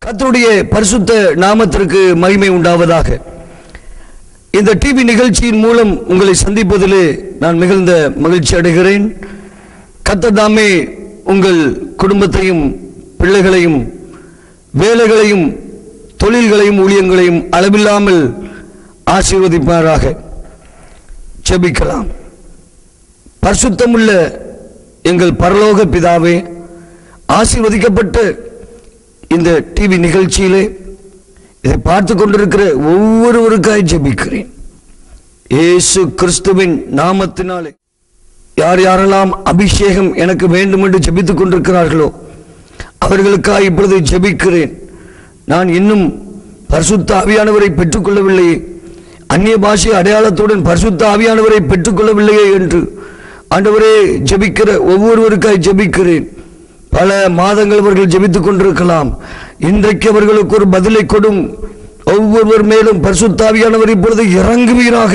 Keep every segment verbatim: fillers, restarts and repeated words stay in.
கர்த்தருடைய பரிசுத்த நாமத்திற்கு மகிமை உண்டாவதாக. இந்த டிவி நிகழ்ச்சியின் மூலம் உங்களை சந்திப்பதிலே நான் மிகுந்த மகிழ்ச்சி அடைகிறேன். கர்த்தர் தாமே உங்கள் குடும்பத்தையும் பிள்ளைகளையும் வேலைகளையும் தொழில்களையும் ஊழியங்களையும் அளவில்லாமல் ஆசீர்வதிப்பாராக. ஜெபிக்கலாம். பரிசுத்தமுள்ள எங்கள் பரலோக பிதாவே, ஆசீர்வதிக்கப்பட்ட இந்த டிவி நிகழ்ச்சியிலே இதை பார்த்து கொண்டிருக்கிற ஒவ்வொருவருக்காய் ஜெபிக்கிறேன். இயேசு கிறிஸ்துவின் நாமத்தினாலே யார் யாரெல்லாம் அபிஷேகம் எனக்கு வேண்டும் என்று ஜெபித்துக் கொண்டிருக்கிறார்களோ அவர்களுக்காக இப்பொழுது ஜெபிக்கிறேன். நான் இன்னும் பரிசுத்த ஆவியானவரை பெற்றுக்கொள்ளவில்லையே, அந்நிய பாஷை அடையாளத்துடன் பரிசுத்த ஆவியானவரை பெற்றுக்கொள்ளவில்லையே என்று ஆண்டவரே ஜெபிக்கிற ஒவ்வொருவருக்காய் ஜெபிக்கிறேன். பல மாதங்கள் அவர்கள் ஜெபித்துக் கொண்டிருக்கலாம். இன்றைக்கு அவர்களுக்கு ஒரு பதிலை கொடும். ஒவ்வொருவர் மேலும் பரிசுத்த ஆவியானவர் இப்பொழுது இறங்குவீராக.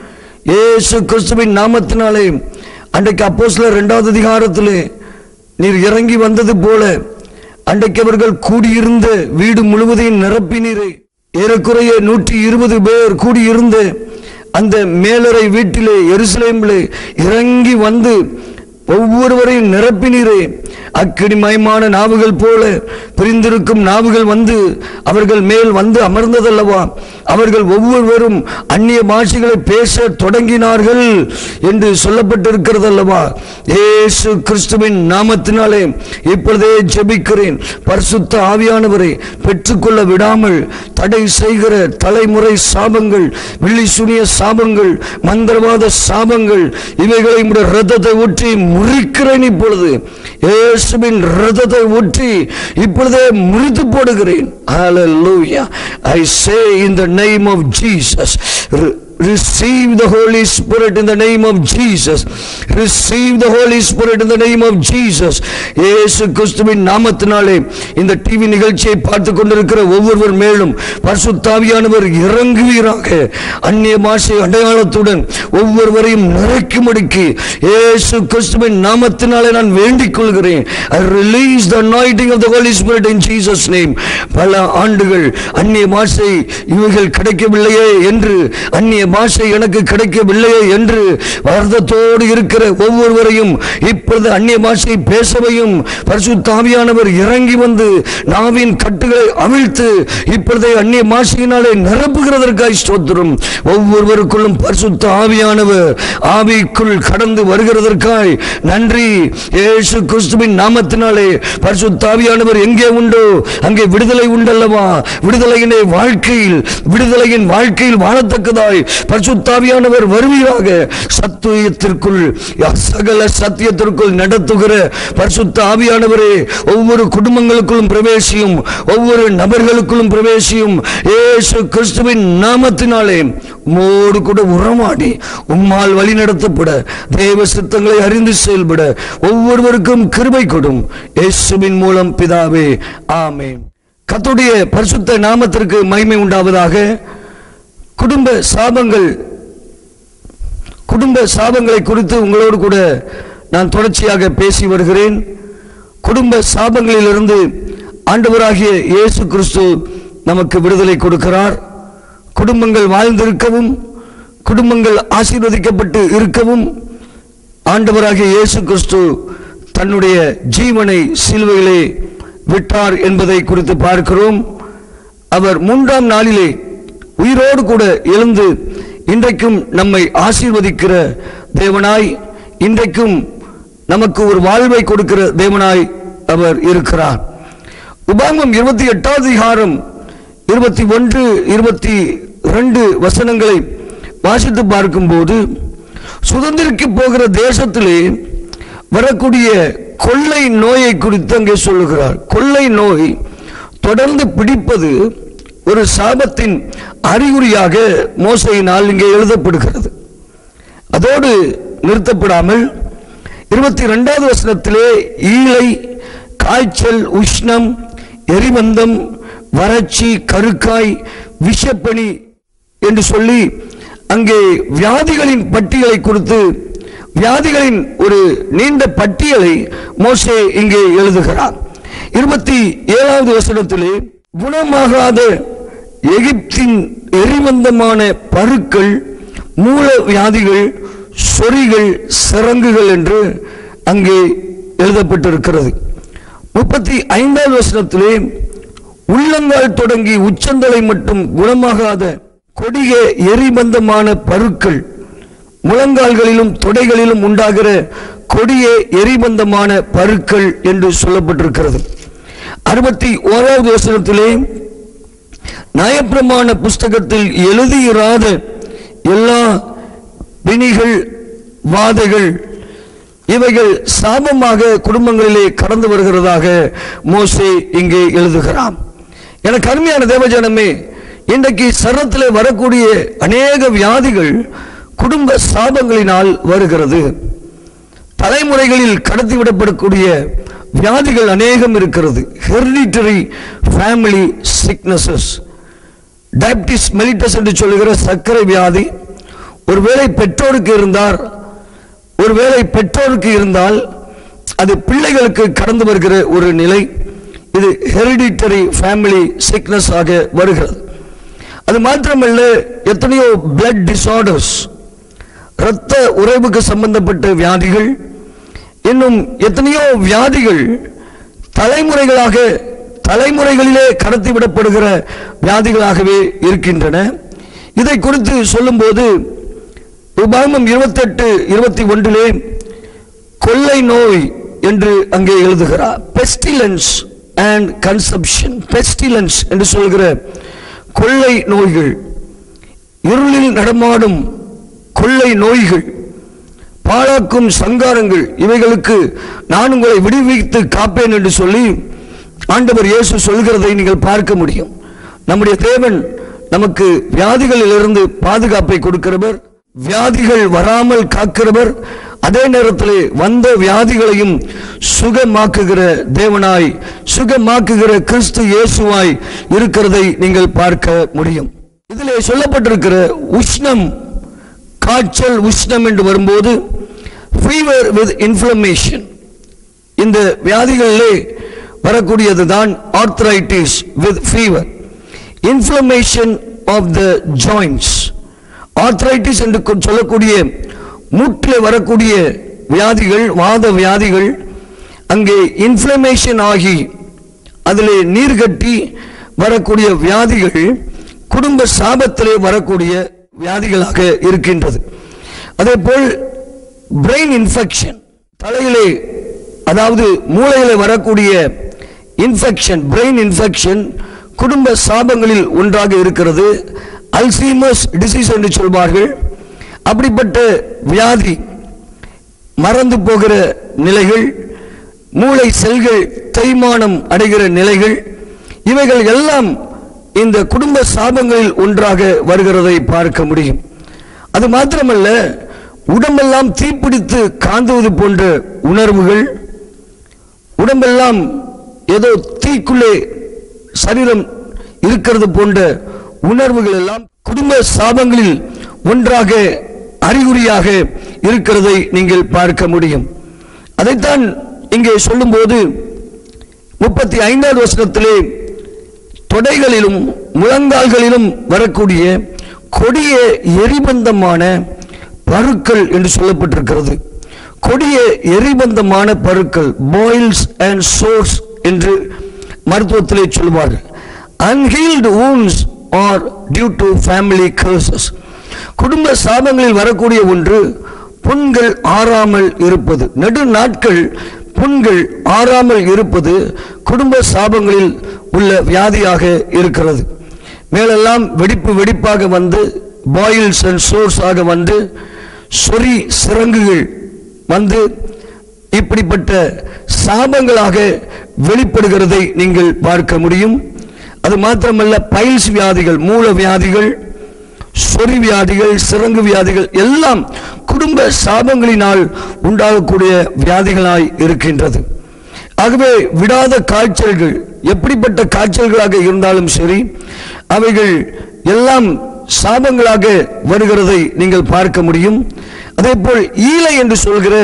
இயேசு கிறிஸ்துவின் நாமத்தினாலே அன்றைக்கு அப்போஸ்தலர் இரண்டாவது அதிகாரத்திலே நீர் இறங்கி வந்தது போல அன்றைக்கு அவர்கள் கூடியிருந்த வீடு முழுவதையும் நிரப்பினீரே. ஏறக்குறைய நூற்றி இருபது பேர் கூடியிருந்த அந்த மேலறை வீட்டிலே எருசலேமிலே இறங்கி வந்து ஒவ்வொருவரையும் நிரப்பினீரே. அக்கினிமயமான நாவுகள் போல பிரிந்திருக்கும் நாவுகள் வந்து அவர்கள் மேல் வந்து அமர்ந்ததல்லவா? அவர்கள் ஒவ்வொருவரும் அந்நிய பாஷைகளை பேச தொடங்கினார்கள் என்று சொல்லப்பட்டிருக்கிறதல்லவா? இயேசு கிறிஸ்துவின் நாமத்தினாலே இப்பொழுதே ஜெபிக்கிறேன். பரிசுத்த ஆவியானவரை பெற்றுக்கொள்ள விடாமல் தடை செய்கிற தலைமுறை சாபங்கள், வில்லி சுனிய சாபங்கள், மந்திரவாத சாபங்கள், இவைகளை இரத்தத்தை ஊற்றி முறிக்கிறேன். இப்பொழுது இயேசுவின் இரத்தத்தை ஊற்றி இப்பொழுதே முறித்து போடுகிறேன். Hallelujah. I say in the name of Jesus, receive the Holy Spirit in the name of Jesus. Receive the Holy Spirit in the name of Jesus. இயேசு கிறிஸ்துவின் நாமத்தினாலே இந்த டிவி நிகழ்ச்சியை பார்த்து கொண்டிருக்கிற ஒவ்வொருவர் மேலும் பரிசுத்த ஆவியானவர் இறங்குவீராக. அந்நிய பாஷை அடையாளத்துடன் ஒவ்வொருவரையும் நிறைக்கும்படிக்கு இயேசு கிறிஸ்துவின் நாமத்தினாலே நான் வேண்டிக் கொள்கிறேன். I release the anointing of the Holy Spirit in Jesus name. பல ஆண்டுகள் அந்நிய பாஷை இவைகள் கிடைக்கவில்லையே என்று, அந்நிய பாஷை எனக்கு கிடைக்கவில்லையே என்று வருத்தத்தோடு இருக்கிற ஒவ்வொருவரையும் இப்பொழுது அந்நிய பாஷை பேசவையும் பரிசுத்த ஆவியானவர் இறங்கி வந்து நாவின் கட்டுகளை அவிழ்த்து இப்பொழுதே அந்நிய பாஷையினாலே நிரப்புகிறதற்காய் ஸ்தோத்திரம். ஒவ்வொருவருக்குள்ளும் பரிசுத்த ஆவியானவர் ஆவிக்குள் கடந்து வருகிறதற்காய் நன்றி. இயேசு கிறிஸ்துவின் நாமத்தினாலே பரிசுத்த ஆவியானவர் எங்கே உண்டோ அங்கே விடுதலை உண்டல்லவா? விடுதலையின் வாழ்க்கையில் விடுதலையின் வாழ்க்கையில் வாழத்தக்கதாய் பரிசுத்த ஆவியானவர் வருவீராக. சத்தியத்திற்குள் சகல சத்தியத்திற்குள் நடத்துகிற பரிசுத்த ஆவியானவரே ஒவ்வொரு குடும்பங்களுக்குள்ளும் பிரவேசியும், ஒவ்வொரு நபர்களுக்குள்ளும் பிரவேசியும். இயேசு கிறிஸ்துவின் நாமத்தினாலே உம்மோடு கூட உறவாடி உம்மால் வழி நடத்தப்பட தேவ சித்தங்களை அறிந்து செயல்பட ஒவ்வொருவருக்கும் கிருபை கொடும். இயேசுவின் மூலம் பிதாவே, ஆமென். கர்த்தருடைய பரிசுத்த நாமத்திற்கு மகிமை உண்டாவதாக. குடும்ப சாபங்கள் குடும்ப சாபங்களை குறித்து உங்களோடு கூட நான் தொடர்ச்சியாக பேசி வருகிறேன். குடும்ப சாபங்களிலிருந்து ஆண்டவராகிய இயேசு கிறிஸ்து நமக்கு விடுதலை கொடுக்கிறார். குடும்பங்கள் வாழ்ந்திருக்கவும் குடும்பங்கள் ஆசீர்வதிக்கப்பட்டு இருக்கவும் ஆண்டவராகிய இயேசு கிறிஸ்து தன்னுடைய ஜீவனை சிலுவையிலே விட்டார் என்பதை குறித்து பார்க்கிறோம். அவர் மூன்றாம் நாளிலே உயிரோடு கூட எழுந்து இன்றைக்கும் நம்மை ஆசீர்வதிக்கிற தேவனாய், இன்றைக்கும் நமக்கு ஒரு வாழ்வை கொடுக்கிற தேவனாய் அவர் இருக்கிறார். உபாகமம் இருபத்தி எட்டாவது அதிகாரம் இருபத்தி ஒன்று இருபத்தி இரண்டு வசனங்களை வாசித்து பார்க்கும்போது சுதந்திரிக்க போகிற தேசத்திலே வரக்கூடிய கொள்ளை நோயை குறித்து அங்கே சொல்லுகிறார். கொள்ளை நோய் தொடர்ந்து பிடிப்பது ஒரு சாபத்தின் அறிகுறியாக மோசையினால் இங்கே எழுதப்படுகிறது. அதோடு நிறுத்தப்படாமல் இருபத்தி இரண்டாவது வசனத்திலே ஈழை, காய்ச்சல், உஷ்ணம், எரிபந்தம், வறட்சி, கருக்காய், விஷப்பணி என்று சொல்லி அங்கே வியாதிகளின் பட்டியலை குறித்து வியாதிகளின் ஒரு நீண்ட பட்டியலை மோசே இங்கே எழுதுகிறார். இருபத்தி ஏழாவது வசனத்திலே குணமாகாத எகிப்தின் எரிமந்தமான பருக்கள், மூல வியாதிகள், சொறிகள், சிரங்குகள் என்று அங்கே எழுதப்பட்டிருக்கிறது. முப்பத்தி ஐந்தாவது வசனத்திலே உள்ளங்கால் தொடங்கி உச்சந்தலை மட்டும் குணமாகாத கொடிய எரிமந்தமான பருக்கள், முழங்கால்களிலும் தொடைகளிலும் உண்டாகிற கொடிய எரிமந்தமான பருக்கள் என்று சொல்லப்பட்டிருக்கிறது. அறுபத்தி ஓராவது வசனத்திலே நியாயப்பிரமாண புஸ்தகத்தில் எழுதியிராத எல்லா பிணிகள், வாதைகள், இவைகள் சாபமாக குடும்பங்களிலே கடந்து வருகிறதாக மோசே இங்கே எழுதுகிறான். எனக்கு அருமையான தேவஜனமே, இன்றைக்கு சரத்திலே வரக்கூடிய அநேக வியாதிகள் குடும்ப சாபங்களினால் வருகிறது. தலைமுறைகளில் கடத்திவிடப்படக்கூடிய வியாதிகள் அநேகம் இருக்கிறது. Hereditary family sicknesses, diabetes mellitus என்று சொல்லுகிற சர்க்கரை வியாதி ஒருவேளை பெற்றோருக்கு இருந்தார் ஒருவேளை பெற்றோருக்கு இருந்தால் அது பிள்ளைகளுக்கு கடந்து வருகிற ஒரு நிலை. இது ஹெரிடிட்டரி ஃபேமிலி சிக்னஸ் ஆக வருகிறது. அது மாத்திரமல்ல, எத்தனையோ பிளட் டிசார்டர்ஸ், இரத்த உறைவுக்கு சம்பந்தப்பட்ட வியாதிகள், இன்னும் எத்தனையோ வியாதிகள் தலைமுறைகளாக தலைமுறைகளிலே கடத்திவிடப்படுகிற வியாதிகளாகவே இருக்கின்றன. இதை குறித்து சொல்லும்போது உபாகமம் இருபத்தி எட்டு இருபத்தி ஒன்றிலே கொள்ளை நோய் என்று அங்கே எழுதுகிறார். Pestilence and consumption. பெஸ்டிலன்ஸ் என்று சொல்கிற கொள்ளை நோய்கள், இருளில் நடமாடும் கொள்ளை நோய்கள், பாழாக்கும் சங்காரங்கள், இவைகளுக்கு நான் உங்களை விடுவித்து காப்பேன் என்று சொல்லி ஆண்டவர் இயேசு சொல்கிறதை நீங்கள் பார்க்க முடியும். நம்முடைய தேவன் நமக்கு வியாதிகளிலிருந்து பாதுகாப்பை கொடுக்கிறவர், வியாதிகள் வராமல் காக்கிறவர், அதே நேரத்தில் வந்த வியாதிகளையும் சுகமாக்குகிற தேவனாய், சுகமாக்குகிற கிறிஸ்து இயேசுவாய் இருக்கிறதை நீங்கள் பார்க்க முடியும். இதிலே சொல்லப்பட்டிருக்கிற உஷ்ணம், காய்ச்சல், உஷ்ணம் என்று வரும்போது ஃபீவர் வித் இன்ஃப்ளமேஷன், இந்த வியாதிகளிலே வரக்கூடியதுதான் arthritis with fever. Inflammation of the joints, arthritis என்று சொல்லக்கூடிய மூட்டில் வரக்கூடிய வியாதிகள், வாத வியாதிகள், அங்கே இன்ஃப்ளமேஷன் ஆகி அதிலே நீர் கட்டி வரக்கூடிய வியாதிகள் குடும்ப சாபத்திலே வரக்கூடிய வியாதிகளாக இருக்கின்றது. அதே போல் பிரெயின் இன்ஃபெக்ஷன், தலையிலே அதாவது மூளையிலே வரக்கூடிய இன்ஃபெக்ஷன், பிரெயின் இன்ஃபெக்ஷன் குடும்ப சாபங்களில் ஒன்றாக இருக்கிறது. அல்சீமர்ஸ் டிசீஸ் என்று சொல்வார்கள். அப்படிப்பட்ட வியாதி, மறந்து போகிற நிலைகள், மூளை செல்கள் தேய்மானம் அடைகிற நிலைகள், இவைகள் எல்லாம் இந்த குடும்ப சாபங்களில் ஒன்றாக வருகிறதை பார்க்க முடியும். அது மாத்திரமல்ல, உடம்பெல்லாம் தீப்பிடித்து காந்துவது போன்ற உணர்வுகள், உடம்பெல்லாம் ஏதோ தீக்குள்ளே சரீரம் இருக்கிறது போன்ற உணர்வுகள் எல்லாம் குடும்ப சாபங்களில் ஒன்றாக அறிகுறியாக இருக்கிறதை நீங்கள் பார்க்க முடியும். அதைத்தான் இங்கே சொல்லும்போது முப்பத்தி ஐந்தாவது வசனத்திலே தொடைகளிலும் முழங்கால்களிலும் வரக்கூடிய கொடிய எரிபந்தமான பருக்கள் என்று சொல்லப்பட்டிருக்கிறது. கொடிய எரிபந்தமான பருக்கள், பாயில்ஸ் அண்ட் சோர்ஸ் என்று மருத்துவத்திலே சொல்வார்கள். Unhealed wounds are due to family curses. குடும்ப சாபங்களில் வரக்கூடிய ஒன்று புண்கள் ஆறாமல் இருப்பது. நெடு நாட்கள் புண்கள் ஆறாமல் இருப்பது குடும்ப சாபங்களில் உள்ள வியாதியாக இருக்கிறது. மேலெல்லாம் வெடிப்பு வெடிப்பாக வந்து பாயில்ஸ் அண்ட் சோர்ஸ் ஆக வந்து சொறி சிரங்குகள் வந்து இப்படிப்பட்ட சாபங்களாக வெளிப்படுகிறதை நீங்கள் பார்க்க முடியும். அது மாத்திரமல்ல, பைல்ஸ் வியாதிகள், மூல வியாதிகள், சொறி வியாதிகள், சிரங்கு வியாதிகள் எல்லாம் குடும்ப சாபங்களினால் உண்டாகக்கூடிய வியாதிகளாய் இருக்கின்றது. ஆகவே விடாத காய்ச்சல்கள், எப்படிப்பட்ட காய்ச்சல்களாக இருந்தாலும் சரி, அவைகள் எல்லாம் சாபங்களாக வருகிறதை நீங்கள் பார்க்க முடியும். அதே போல் ஈலை என்று சொல்கிற,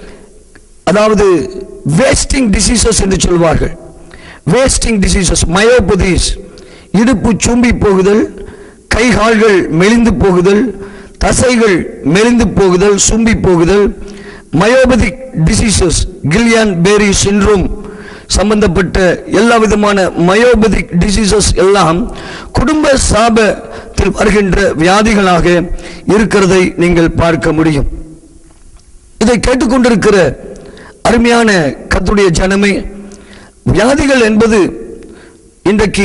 அதாவது வேஸ்டிங் டிசீசஸ் என்று சொல்வார்கள். வேஸ்டிங் டிசீசஸ், மயோபதிஸ், இடுப்பு சூம்பி போகுதல், கை கால்கள் மெலிந்து போகுதல், தசைகள் மெலிந்து போகுதல், சூம்பி போகுதல், மயோபதிக் டிசீசஸ், கில்லியான் பேரி சிண்ட்ரோம் சம்பந்தப்பட்ட எல்லா விதமான மயோபதிக் டிசீசஸ் எல்லாம் குடும்ப சாபத்தில் வருகின்ற வியாதிகளாக இருக்கிறதை நீங்கள் பார்க்க முடியும். இதை கேட்டுக்கொண்டிருக்கிற அருமையான கர்த்தருடைய ஜனமே, வியாதிகள் என்பது இன்றைக்கு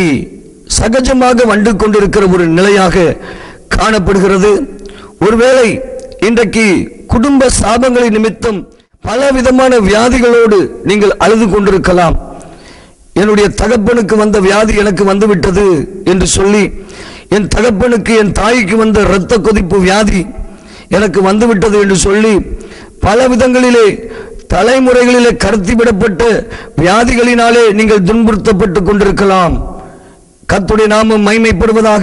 சகஜமாக வந்து கொண்டிருக்கிற ஒரு நிலையாக காணப்படுகிறது. ஒருவேளை இன்றைக்கு குடும்ப சாபங்களின் நிமித்தம் பல விதமான வியாதிகளோடு நீங்கள் அழுது கொண்டிருக்கலாம். என்னுடைய தகப்பனுக்கு வந்த வியாதி எனக்கு வந்துவிட்டது என்று சொல்லி, என் தகப்பனுக்கு என் தாய்க்கு வந்த இரத்த கொதிப்பு வியாதி எனக்கு வந்துவிட்டது என்று சொல்லி, பல விதங்களிலே தலைமுறைகளிலே கடத்திவிடப்பட்ட வியாதிகளினாலே நீங்கள் துன்புறுத்தப்பட்டு கொண்டிருக்கலாம். கர்த்தருடைய நாமம் மகிமைப்படுவதாக.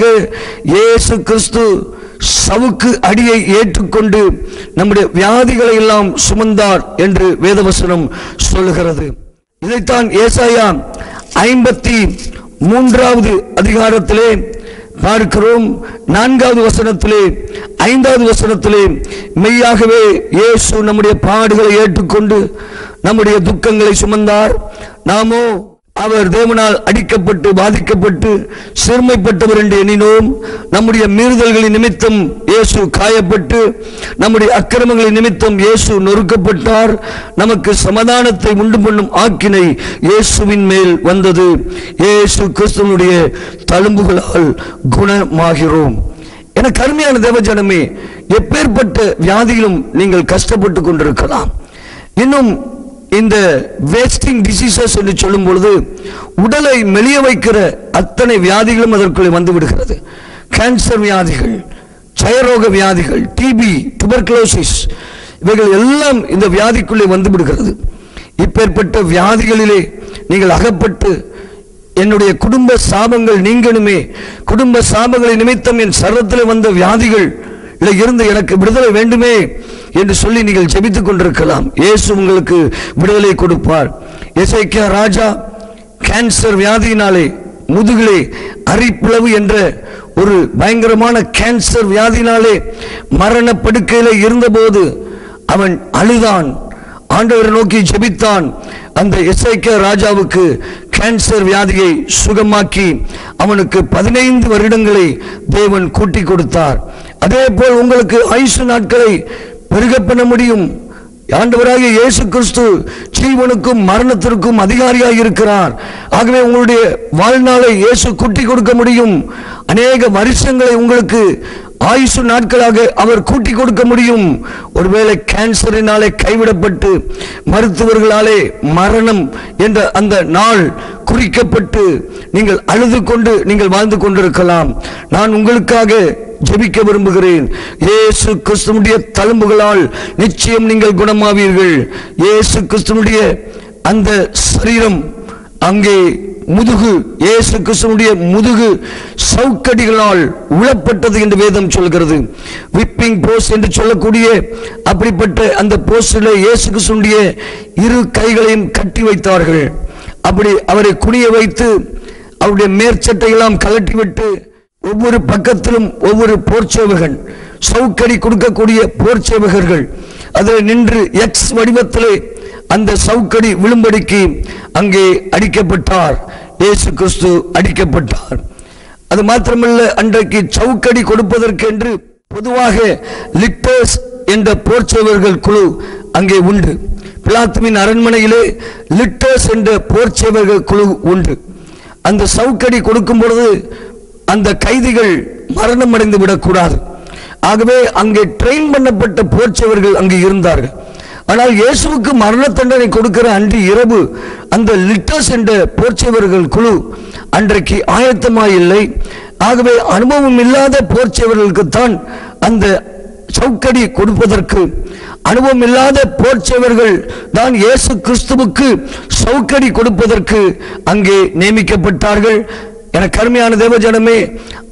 இயேசு கிறிஸ்து சவுக்கு அடியை ஏற்றுக்கொண்டு நம்முடைய வியாதிகளை எல்லாம் சுமந்தார் என்று வேதவசனம் சொல்லுகிறது. இதைத்தான் ஏசாயா ஐம்பத்தி மூன்றாவது அதிகாரத்திலே பார்க்கிறோம். நான்காவது வசனத்திலே, ஐந்தாவது வசனத்திலே, மெய்யாகவே இயேசு நம்முடைய பாடுகளை ஏற்றுக்கொண்டு நம்முடைய துக்கங்களை சுமந்தார், நாமோ அவர் தேவனால் அடிக்கப்பட்டு பாதிக்கப்பட்டு சிறுமைப்பட்டவர் என்று எண்ணினோம். நம்முடைய மீறுதல்களின் நிமித்தம் இயேசு காயப்பட்டு, நம்முடைய அக்கிரமங்களின் நிமித்தம் இயேசு நொறுக்கப்பட்டார். நமக்கு சமாதானத்தை உண்டு பண்ணும் ஆக்கினை இயேசுவின் மேல் வந்தது. இயேசு கிறிஸ்துவினுடைய தழும்புகளால் குணமாகிறோம். எனக்கு அருமையான தேவஜனமே, எப்பேற்பட்ட வியாதியிலும் நீங்கள் கஷ்டப்பட்டு கொண்டிருக்கலாம். இன்னும் இந்த வேஸ்டிங் டிசீசஸ் என்று சொல்லும் பொழுது உடலை மெலிய வைக்கிற அத்தனை வியாதிகளும் அதற்குள்ளே வந்து விடுகிறது. கேன்சர் வியாதிகள், சயரோக வியாதிகள், டிபி, டுபர்குலோசிஸ், இவைகள் எல்லாம் இந்த வியாதிக்குள்ளே வந்து விடுகிறது. இப்பேற்பட்ட வியாதிகளிலே நீங்கள் அகப்பட்டு, என்னுடைய குடும்ப சாபங்கள் நீங்கணுமே, குடும்ப சாபங்களை நிமித்தம் என் சரீரத்தில் வந்த வியாதிகள் இருந்து எனக்கு விடுதலை வேண்டுமே என்று சொல்லி நீங்கள் ஜெபித்துக் கொண்டிருக்கலாம். இயேசு உங்களுக்கு விடுதலை கொடுப்பார். எசேக்கியா ராஜா கேன்சர் வியாதியினாலே, முதுகிலே அரிப்பிளவு என்ற ஒரு பயங்கரமான கேன்சர் வியாதியினாலே மரண படுக்கையிலே இருந்தபோது அவன் அழுதான், ஆண்டவரை நோக்கி ஜெபித்தான். அந்த எசேக்கியா ராஜாவுக்கு கேன்சர் வியாதியை சுகமாக்கி அவனுக்கு பதினைந்து வருடங்களை தேவன் கூட்டி கொடுத்தார். அதே போல் உங்களுக்கு ஆயுசு நாட்களை பெருக பண்ண முடியும். ஆண்டவராகிய இயேசு கிறிஸ்து ஜீவனுக்கும் மரணத்திற்கும் அதிகாரியாக இருக்கிறார். ஆகவே உங்களுடைய வாழ்நாளை இயேசு கூட்டி கொடுக்க முடியும். அநேக வருஷங்களை உங்களுக்கு ஆயுசு நாட்களாக அவர் கூட்டி கொடுக்க முடியும். ஒருவேளை கேன்சரினாலே கைவிடப்பட்டு மருத்துவர்களாலே மரணம் என்ற அந்த நாள் குறிக்கப்பட்டு நீங்கள் அழுது கொண்டு நீங்கள் வாழ்ந்து கொண்டிருக்கலாம். நான் உங்களுக்காக ஜெபிக்க விரும்புகிறேன். இயேசு கிறிஸ்துவுடைய தழும்புகளால் நிச்சயம் நீங்கள் குணமாவீர்கள். இயேசு கிறிஸ்துவுடைய அந்த சரீரம், அங்கே முதுகு, இயேசு கிறிஸ்துவுடைய முதுகு சவுக்கடிகளால் உழப்பட்டது என்று வேதம் சொல்கிறது. விப்பிங் போஸ்ட் என்று சொல்லக்கூடிய அப்படிப்பட்ட அந்த போஸ்டில் இயேசு கிறிஸ்துவுடைய இரு கைகளையும் கட்டி வைத்தார்கள். அப்படி அவரை குனிய வைத்து அவருடைய மேற்சட்டையெல்லாம் கலட்டிவிட்டு ஒவ்வொரு பக்கத்திலும் ஒவ்வொரு போர்ச்சேவகன், சவுக்கடி கொடுக்கக்கூடிய போர்ச்சேவகர்கள் அதில் நின்று எக்ஸ் வடிவத்திலே அந்த சவுக்கடி விழும்படிக்கு அங்கே அடிக்கப்பட்டார். இயேசு கிறிஸ்து அடிக்கப்பட்டார். அது மாத்திரமல்ல, அன்றைக்கு சவுக்கடி கொடுப்பதற்கென்று பொதுவாக லிட்டர்ஸ் என்ற போர்ச்சேவர்கள் குழு அங்கே உண்டு. பிலாத்துவின் அரண்மனையிலே லிட்டர்ஸ் என்ற போர்ச்சேவர்கள் குழு உண்டு. அந்த சவுக்கடி கொடுக்கும் பொழுது அந்த கைதிகள் மரணம் அடைந்து விடக்கூடாது. ஆகவே அங்கே ட்ரெயின் பண்ணப்பட்ட போர்ச்சேவர்கள் அங்கே இருந்தார்கள். ஆனால் இயேசுவுக்கு மரண தண்டனை கொடுக்கிற அன்று இரவு அந்த லிட்டர்ஸ் என்ற போர்ச்சேவர்கள் குழு அன்றைக்கு ஆயத்தமாயில்லை. ஆகவே அனுபவம் இல்லாத போர்ச்சேவர்களுக்குத்தான் அந்த சவுக்கடி கொடுப்பதற்கு, அனுபவம் இல்லாத போர்ச்சேவர்கள் தான் இயேசு கிறிஸ்துவுக்கு சவுக்கடி கொடுப்பதற்கு அங்கே நியமிக்கப்பட்டார்கள். எனக்கு அருமையான தேவஜனமே,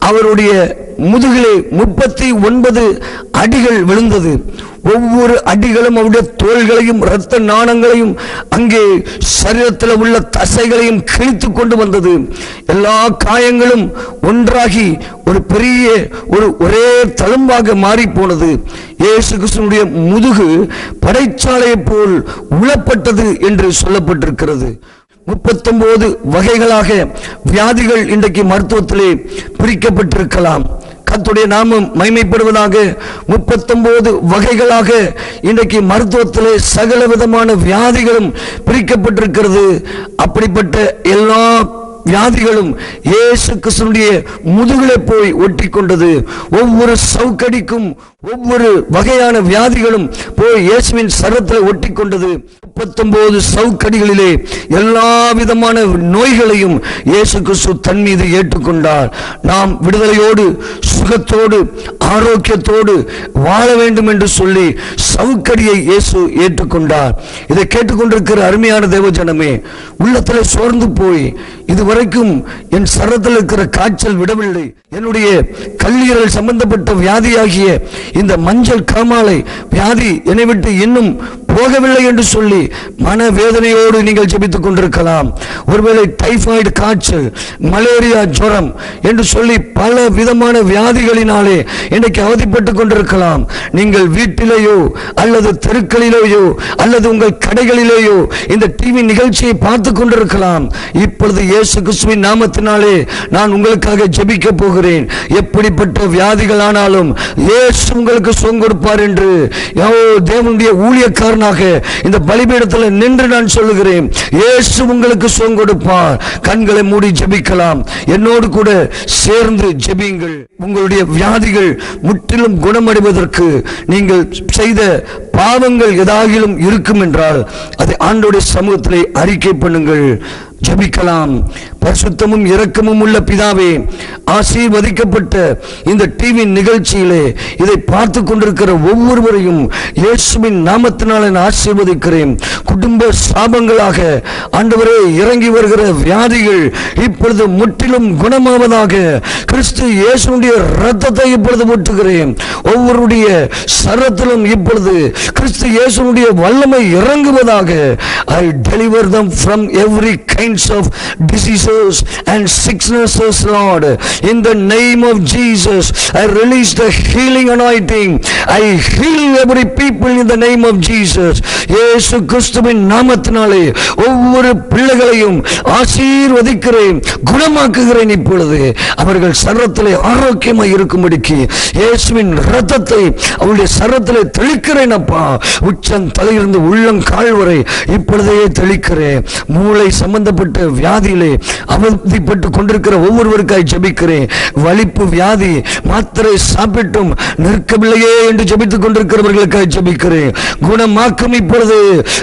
அவருடைய முதுகிலே முப்பத்தி ஒன்பது அடிகள் விழுந்தது. ஒவ்வொரு அடிகளும் அவருடைய தோள்களையும் இரத்த நாணங்களையும் அங்கே சரீரத்தில் உள்ள தசைகளையும் கிழித்து கொண்டு வந்தது. எல்லா காயங்களும் ஒன்றாகி ஒரு பெரிய ஒரு ஒரே தழும்பாக மாறி போனது. இயேசு கிறிஸ்துவினுடைய முதுகு படைச்சாலையை போல் உளப்பட்டது என்று சொல்லப்பட்டிருக்கிறது. முப்பத்தொன்பது வகைகளாக வியாதிகள் இன்றைக்கு மருத்துவத்திலே பிரிக்கப்பட்டிருக்கலாம். கர்த்தருடைய நாமம் மகிமைப்படுவதாக. முப்பத்தொன்பது வகைகளாக இன்றைக்கு மருத்துவத்திலே சகல விதமான வியாதிகளும் பிரிக்கப்பட்டிருக்கிறது. அப்படிப்பட்ட எல்லா வியாதிகளும் இயேசு கிறிஸ்துவினுடைய முதுகிலே போய் ஒட்டி கொண்டது. ஒவ்வொரு சவுக்கடிக்கும் ஒவ்வொரு வகையான வியாதிகளும் போய் இயேசுவின் சரீரத்தில் ஒட்டி கொண்டது. முப்பத்தொன்பது சவுக்கடிகளிலே எல்லா விதமான நோய்களையும் இயேசு கிறிஸ்து தன் மீது ஏற்றுக்கொண்டார். நாம் விடுதலையோடு சுகத்தோடு ஆரோக்கியத்தோடு வாழ வேண்டும் என்று சொல்லி சவுக்கடியை இயேசு ஏற்றுக்கொண்டார். இதை கேட்டுக்கொண்டிருக்கிற அருமையான தேவஜனமே, உள்ளத்தில் சோர்ந்து போய் இதுவரைக்கும் என் சரீரத்தில் இருக்கிற காய்ச்சல் விடவில்லை, என்னுடைய கல்லீரல் சம்பந்தப்பட்ட வியாதியாகிய இந்த மஞ்சள் காமாலை வியாதி என்னை விட்டு இன்னும் போகவில்லை என்று சொல்லி மனவேதனையோடு நீங்கள் ஜெபித்துக் கொண்டிருக்கலாம். ஒருவேளை டைபாய்டு காய்ச்சல், மலேரியா ஜுரம் என்று சொல்லி பல விதமான வியாதிகளினாலே இன்றைக்கு அவதிப்பட்டுக் கொண்டிருக்கலாம். நீங்கள் வீட்டிலேயோ அல்லது தெருக்களிலேயோ அல்லது உங்கள் கடைகளிலேயோ இந்த டிவி நிகழ்ச்சியை பார்த்து கொண்டிருக்கலாம். இப்பொழுது இயேசு கிறிஸ்துவின் நாமத்தினாலே நான் உங்களுக்காக ஜெபிக்க போகிறேன். எப்படிப்பட்ட வியாதிகள் ஆனாலும் இயேசு உங்களுக்கு சுகம் கொடுப்பார் என்று தேவனுடைய ஊழியக்காரன் இந்த பலிபீடத்தில் நின்று நான் சொல்லுகிறேன். இயேசு உங்களுக்கு சுகம் கொடுப்பார். கண்களை மூடி ஜெபிக்கலாம். என்னோடு கூட சேர்ந்து ஜெபியுங்கள். உங்களுடைய வியாதிகள் முற்றிலும் குணமடைவதற்கு நீங்கள் செய்த பாவங்கள் ஏதாகிலும் இருக்கும் என்றால் அதை ஆண்டவருடைய சமூகத்திலே அறிக்கை பண்ணுங்கள். ஜெபிக்கலாம். பரிசுத்தமும் இரக்கமும் உள்ள பிதாவே, ஆசீர்வதிக்கப்பட்ட இந்த டிவி நிகழ்ச்சியிலே இதை பார்த்து கொண்டிருக்கிற ஒவ்வொருவரையும் இயேசுவின் நாமத்தினால் நான் ஆசீர்வதிக்கிறேன். குடும்ப சாபங்களாக ஆண்டவரே இறங்கி வருகிற வியாதிகள் இப்பொழுது முற்றிலும் குணமாவதாக. கிறிஸ்து இயேசுடைய இரத்தத்தை இப்பொழுது ஊற்றுகிறேன். ஒவ்வொருடைய சரீரத்திலும் இப்பொழுது கிறிஸ்து இயேசுடைய வல்லமை இறங்குவதாக. I deliver them from every kind of diseases and sicknesses, Lord. In the name of Jesus, I release the healing anointing. I heal every people in the name of Jesus. இயேசு கிறிஸ்துவின் நாமத்தினாலே ஒவ்வொரு பிள்ளைகளையும் ஆசீர்வதிக்கிறேன், குணமாக்குகிறேன். இப்பொழுது அவர்கள் சரீரத்திலே ஆரோக்கியமாய் இருக்கும்படிக்கு இயேசுவின் இரத்தத்தை அவருடைய சரீரத்திலே தெளிக்கிறேன். அப்பா, உச்சம் தலையிலிருந்து உள்ளம் கால் வரை இப்பொழுதே தெளிக்கிறேன். மூளை சம்பந்தப்பட்ட வியாதியிலே அவதிப்பட்டு கொண்டிருக்கிற ஒவ்வொருவருக்காய் ஜெபிக்கிறேன். வலிப்பு வியாதி மாத்திரை சாப்பிட்டும் நிற்கவில்லையே என்று ஜெபித்துக் கொண்டிருக்கிறவர்களுக்காய் ஜெபிக்கிறேன். குணமாக்கும் இப்பொழுது.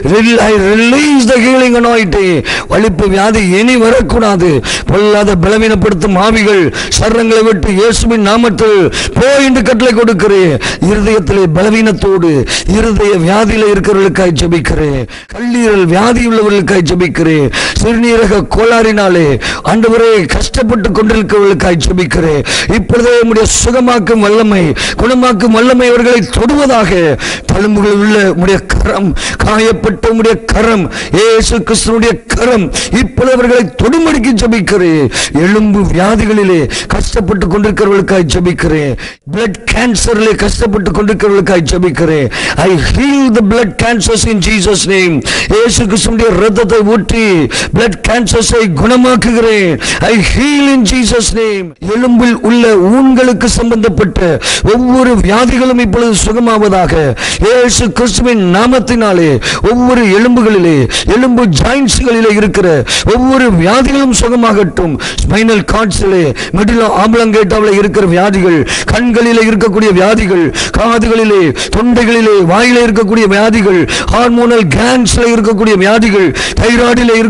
I release the healing anointing. வலிப்பு வியாதி இனி வரக்கூடாது. பொல்லாத பலவீனப்படுத்தும் ஆவிகள் சரங்களை விட்டு இயேசுவின் நாமத்தில் போய் என்று கட்டளை கொடுக்கிறேன். இருதயத்திலே பலவீனத்தோடு இருதய வியாதியில இருக்கிறவர்களுக்காய் ஜெபிக்கிறேன். கல்லீரல் வியாதி உள்ளவர்களுக்காய் ஜெபிக்கிறேன். சிறுநீரக கோளாறினாலே ஆண்டவரே கஷ்டப்பட்டு கொண்டிருக்கிறவர்களுக்காய் ஜெபிக்கிறேன். இப்பொழுதே உம்முடைய சுகமாக்கும் வல்லமை, குணமாக்கும் வல்லமை அவர்களை தொடுவதாக. தழும்புகளில் உள்ள உம்முடைய கரம், காயப்பட்ட உம்முடைய கரம், இயேசு கிறிஸ்துவினுடைய கரம் இப்பொழுது அவர்களை தொடும்படிக்கு ஜெபிக்கிறேன். எலும்பு வியாதிகளிலே கஷ்டப்பட்டு கொண்டிருக்கிறவர்களுக்காய் ஜெபிக்கிறேன். பிளட் கேன்சரிலே கஷ்டப்பட்டு கொண்டிருக்கிறவர்களுக்காய் ஜெபிக்கிறேன். I heal the blood cancers in Jesus name. இயேசு கிறிஸ்துவினுடைய இரத்தத்தை ஊற்றி blood cancers-ஐ குணமாக்குகிறேன். I heal in Jesus name. எலும்பில் உள்ள ஊன்களுக்கு சம்பந்தப்பட்ட ஒவ்வொரு வியாதிகளும் இப்பொழுது சுகமாவதாக. இயேசு கிறிஸ்துவின் நாமத்தினாலே ஒவ்வொரு எலும்புகளிலே, எலும்பு ஜாயின்ட்ஸ்களிலே இருக்கிற ஒவ்வொரு வியாதிகளும் சுகமாகட்டும். ஸ்பைனல் கார்ட்ஸிலே, மெடுலா ஆப்லாங்கேட்டாவிலே இருக்கிற வியாதிகள், கண்களிலே இருக்கக்கூடிய வியாதிகள், காதுகளிலே, தொண்டைகளிலே, வாயிலே இருக்கக்கூடிய வியாதிகள், ஹார்மோனல் கிளாண்ட்ஸ்ல இருக்கக்கூடிய வியாதிகள், தைராய்டிலே இருக்கக்கூடிய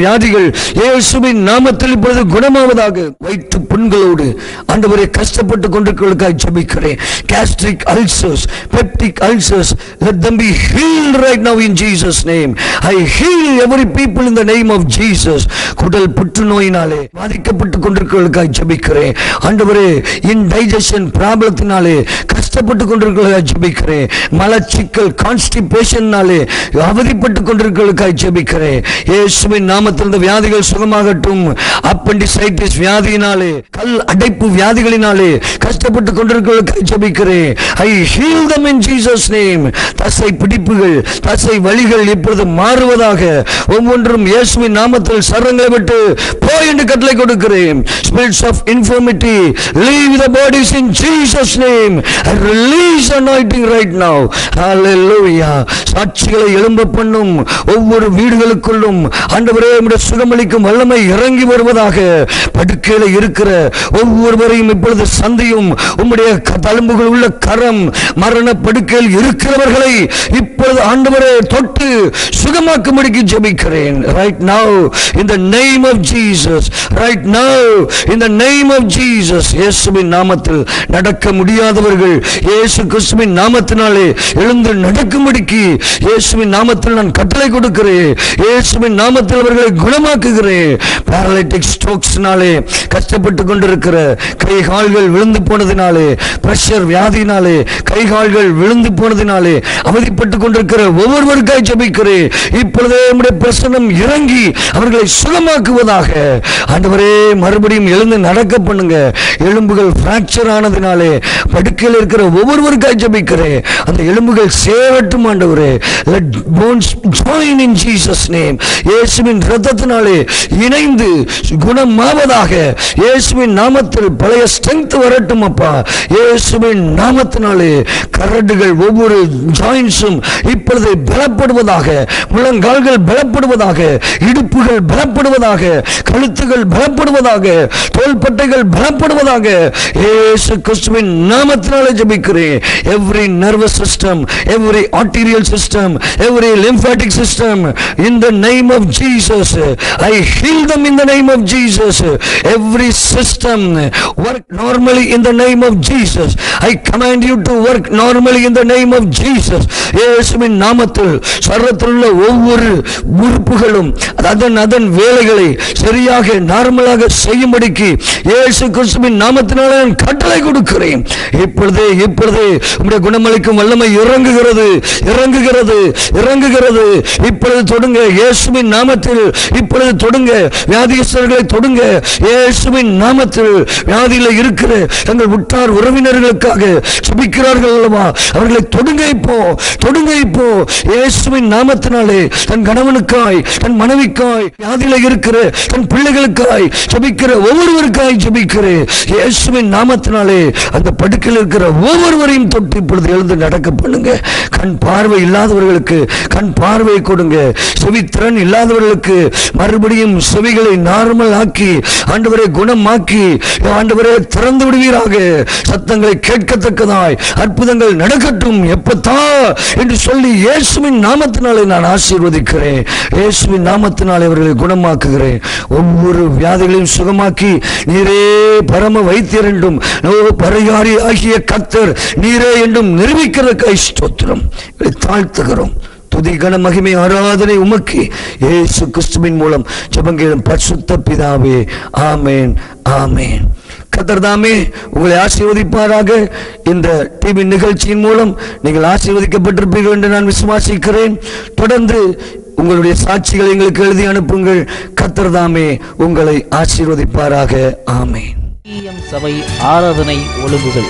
வியாதிகள் இயேசுவின் நாமத்தில் இப்பொழுது குணமாவதாக. வயிற்று புண்களோடு ஆண்டவரே கஷ்டப்பட்டு கொண்டிருக்கிறவர்களுக்காக ஜெபிக்கிறேன். gastric ulcers, peptic ulcers, let them be healed right now in Jesus name. I heal every people in the name of Jesus. குடல் புற்றுநோயினாலே பாதிக்கப்பட்டு கொண்டிருக்கிறவர்களுக்காக ஜெபிக்கிறேன். ஆண்டவரே இன்டைஜஷன் ப்ராப்ளத்தினாலே கஷ்டப்பட்டு கொண்டிருக்கிறவர்களுக்காக ஜெபிக்கிறேன். மலச்சிக்கல் கான்ஸ்டிபேஷன்னாலே அவதிப்பட்டு கொண்டிருக்கிறவர்களுக்காக ஜெபிக்கிறேன். இயேசுவின் நாமத்தில் இந்த வியாதிகள் சுகமாகட்டும். அப்பெண்டிசைட்டிஸ் வியாதியினாலே கல் அடைப்பு வியாதிகளினாலே கஷ்டப்பட்டு கொண்டிருக்கிறவர்களுக்காக ஜெபிக்கிறேன். I heal them in Jesus name. தசை பிடிப்புகள் தசை வலிகள் இப்பொழுது மாறுவதாக. ஒவ்வொன்றும் இயேசுவின் நாமத்தில் சரங்களை விட்டு போய் என்று கட்டளை கொடுக்கிறேன். Spirits of infirmity leave the bodies in Jesus name. I release anointing right now. Hallelujah. சாட்சிகளை எழும்ப பண்ணும் ஒவ்வொரு வீடுகளுக்குள்ளும் ஆண்டவரே உம்முடைய சுகமளிக்கும் வல்லமை இறங்கி வருவதாக. படுக்கையில் இருக்கிற ஒவ்வொருவரையும் இப்பொழுது சந்தியும். உம்முடைய தழும்புகள் உள்ள கரம் மரண படுக்கையில் இருக்கிறவர்களை இப்பொழுது ஆண்டவரே தொட்டு சுகமாக்கும்படிக்கு ஜெபிக்கிறேன். Right now in the name of Jesus. Right now in the name of Jesus. இயேசுவின் நாமத்தில் நடக்க முடியாதவர்கள் இயேசு கிறிஸ்துவின் நாமத்தினாலே எழுந்து நடக்கும்படிக்கு இயேசுவின் நாமத்தில் நான் கட்டளை கொடுக்கிறேன். இயேசுவின் நாமத்தில் அவர்களை குணமாக்குகிறேன். பாராலிட்டிக் ஸ்ட்ரோக்ஸ்னாலே கஷ்டப்பட்டு கொண்டிருக்கிற கை கால்கள் விழுந்து போனதினாலே, பிரஷர் வியாதினாலே கை கால்கள் விழுந்து போனதினாலே அவதிப்பட்டு கொண்டிருக்கிற ஒவ்வொருவருக்காக ஜெபிக்கிறேன். இப்பொழுதே நம்முடைய பிரசன்னம் இறங்கி அவர்களை சுகமாக்குவதாக. ஆண்டவரே மறுபடியும் எழுந்து நடக்க பண்ணுங்க. எலும்புகள் பிராக்சர் ஆனதினாலே படுக்கையில் இருக்கிற ஒவ்வொருவருக்காக ஜெபிக்கிறேன். அந்த எலும்புகள் சேரட்டும் ஆண்டவரே. Let bones join in Jesus name. இயேசுவின் இரத்தத்தினாலே இணைந்து குணமாவதாக. இயேசுவின் நாமத்தில் பழைய ஸ்ட்ரெங்த் வரட்டும் அப்பா. இயேசுவின் நாமத்தினாலே கரடுகள் ஒவ்வொரு ஜாயின்ஸும் இப்பொழுது பலப்படுவதாக. முழங்கால்கள் பலப்படுவதாக. இடுப்புகள் பலப்படுவதாக. கழுத்துகள் பலப்படுவதாக. தோள்பட்டைகள் பலப்படுவதாக. இயேசு கிறிஸ்துவின் நாமத்தினாலே ஜெபிக்கிறேன். Every nervous system, every arterial system, every lymphatic system, in the name of Jesus, I heal them in the name of Jesus. Every system work normally in the name of Jesus. I command you to work normally in the name of Jesus. இயேசுவின் நாமத்தில் சரீரத்தில் உள்ள ஒவ்வொரு உறுப்புகளும் அதன் அதன் வேலைகளை சரியாக நார்மலாக செய்யும்படிக்கு இயேசு கிறிஸ்துவின் நாமத்தினாலே நான் கட்டளை கொடுக்கிறேன். இப்பொழுதே இப்பொழுதே உம்முடைய குணமளிக்கும் வல்லமை இறங்குகிறது இறங்குகிறது இறங்குகிறது. இப்பொழுது தொடுங்க இயேசுவின் நாமத்தில். இப்பொழுது தொடுங்க வியாதியஸ்தர்களை தொடுங்க இயேசுவின் நாமத்தில். வியாதியில் இருக்கிற தங்கள் உற்றார் உறவினர்களுக்காக ஜெபிக்கிறார்கள் அல்லவா, அவர்களை தொடுங்க இப்போ தொடுங்க இப்போ இயேசுவின் நாமத்தினாலே. தன் கணவனுக்காய் தன் மனைவிக்காய் வியாதியில் இருக்கிற தன் பிள்ளைகளுக்காய் ஜெபிக்கிற ஒவ்வொருவருக்காய் ஜெபிக்கிறேன் இயேசுவின் நாமத்தினாலே. அந்த படுக்கையில் இருக்கிற ஒவ்வொருவரையும் தொட்டு இப்பொழுது எழுந்து நடக்க பண்ணுங்க. கண் பார்வை இல்லாதவர்களுக்கு கண் பார்வை கொடுங்க. செவித்திறன் இல்லாதவர்களுக்கு மறுபடியும் செவிகளை நார்மல் ஆக்கி ஆண்டவரை குணமாக்கி ஆண்டவரை திறந்து விடுவீராக. சத்தங்களை கேட்கத்தக்கதாய் அற்புதங்கள் நடக்கட்டும் எப்பத்தா என்று சொல்லி இயேசுவின் நாமத்தினாலே நான் ஆசீர்வதிக்கிறேன். இயேசுவின் நாமத்தினாலே அவர்களை குணமாக்குகிறேன். ஒவ்வொரு வியாதிகளையும் சுகமாக்கி நீரே பரம வைத்தியர் என்றும் பரிகாரி ஆகிய கர்த்தர் நீரே என்றும் நிரூபிக்கிறதுக்காய் ஸ்தோத்திரம் தாழ்த்துகிறோம். துதி கன மகிமை ஆராதனை உமக்கு இயேசு கிறிஸ்துவின் மூலம் ஜெபங்களும் பரிசுத்த பிதாவே. ஆமேன் ஆமேன். கர்த்தர் தாமே உங்களை ஆசீர்வதிப்பாராக. இந்த டிவி நிகழ்ச்சியின் மூலம் நீங்கள் ஆசீர்வதிக்கப்பட்டிருப்பீர்கள் என்று நான் விசுவாசிக்கிறேன். தொடர்ந்து உங்களுடைய சாட்சிகளை எங்களுக்கு எழுதி அனுப்புங்கள். கர்த்தர் தாமே உங்களை ஆசீர்வதிப்பாராக. ஆமேன். சபை ஆராதனை ஒழுங்குகள்.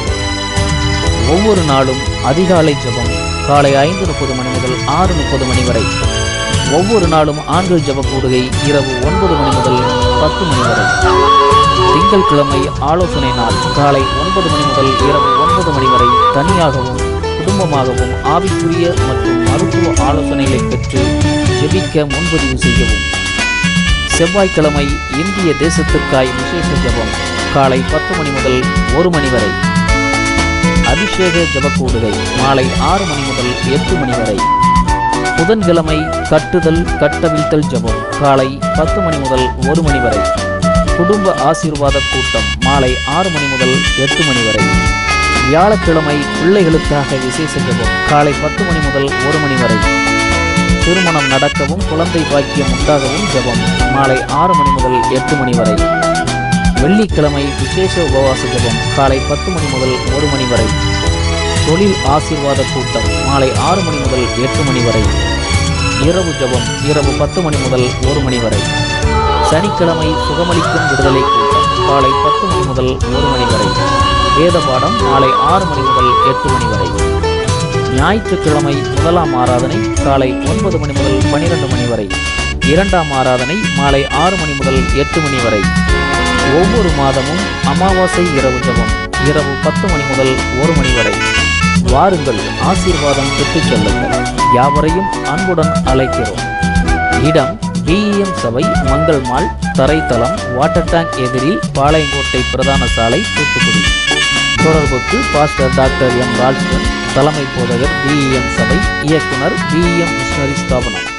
ஒவ்வொரு நாளும் அதிகாலை ஜெபம் காலை ஐந்து முப்பது மணி முதல் ஆறு முப்பது மணி வரை. ஒவ்வொரு நாளும் ஆண்கள் ஜெப கூடுகை இரவு ஒன்பது மணி முதல் பத்து மணி வரை. திங்கட்கிழமை ஆலோசனை நாள் காலை ஒன்பது மணி முதல் இரவு ஒன்பது மணி வரை. தனியாகவும் குடும்பமாகவும் ஆவிக்குரிய மற்றும் மருத்துவ ஆலோசனைகளை பெற்று ஜெபிக்க முன்பதிவு செய்யவும். செவ்வாய்க்கிழமை இந்திய தேசத்திற்காய் விசேஷ ஜெபம் காலை பத்து மணி முதல் ஒரு மணி வரை. அபிஷேக ஜெபக்கூடுகை மாலை ஆறு மணி முதல் எட்டு மணி வரை. புதன்கிழமை கட்டுதல் கட்டவிழ்த்தல் ஜெபம் காலை பத்து மணி முதல் ஒரு மணி வரை. குடும்ப ஆசீர்வாத கூட்டம் மாலை ஆறு மணி முதல் எட்டு மணி வரை. வியாழக்கிழமை பிள்ளைகளுக்காக விசேஷ ஜெபம் காலை பத்து மணி முதல் ஒரு மணி வரை. திருமணம் நடக்கவும் குழந்தை பாக்கியம் உண்டாகவும் ஜெபம் மாலை ஆறு மணி முதல் எட்டு மணி வரை. வெள்ளிக்கிழமை விசேஷ உபவாச ஜெபம் காலை பத்து மணி முதல் ஒரு மணி வரை. தொழில் ஆசீர்வாத கூட்டம் மாலை ஆறு மணி முதல் எட்டு மணி வரை. இரவு ஜெபம் இரவு பத்து மணி முதல் ஒரு மணி வரை. சனிக்கிழமை சுகமளிக்கும் விடுதலை கூட்டம் காலை பத்து மணி முதல் ஒரு மணி வரை. வேத பாடம் மாலை ஆறு மணி முதல் எட்டு மணி வரை. ஞாயிற்றுக்கிழமை முதலாம் ஆராதனை காலை ஒன்பது மணி முதல் பனிரெண்டு மணி வரை. இரண்டாம் ஆராதனை மாலை ஆறு மணி முதல் எட்டு மணி வரை. ஒவ்வொரு மாதமும் அமாவாசை இரவு ஜெபம் இரவு பத்து மணி முதல் ஒரு மணி வரை. வாருங்கள், ஆசீர்வாதம் பெற்றுச் செல்லுங்கள். யாவரையும் அன்புடன் அழைக்கிறோம். இடம் பிஇஎம் சபை, மங்கள் மால், தரைத்தளம், வாட்டர் டேங்க் எதிரில், பாளையங்கோட்டை பிரதான சாலை, தூத்துக்குடி. தொடர்புக்கு பாஸ்டர் டாக்டர் எம் ராஜ்கன், தலைமை போதகர் பிஇஎம் சபை, இயக்குனர் பிஇஎம் மிஷனரி ஸ்தாபனம்.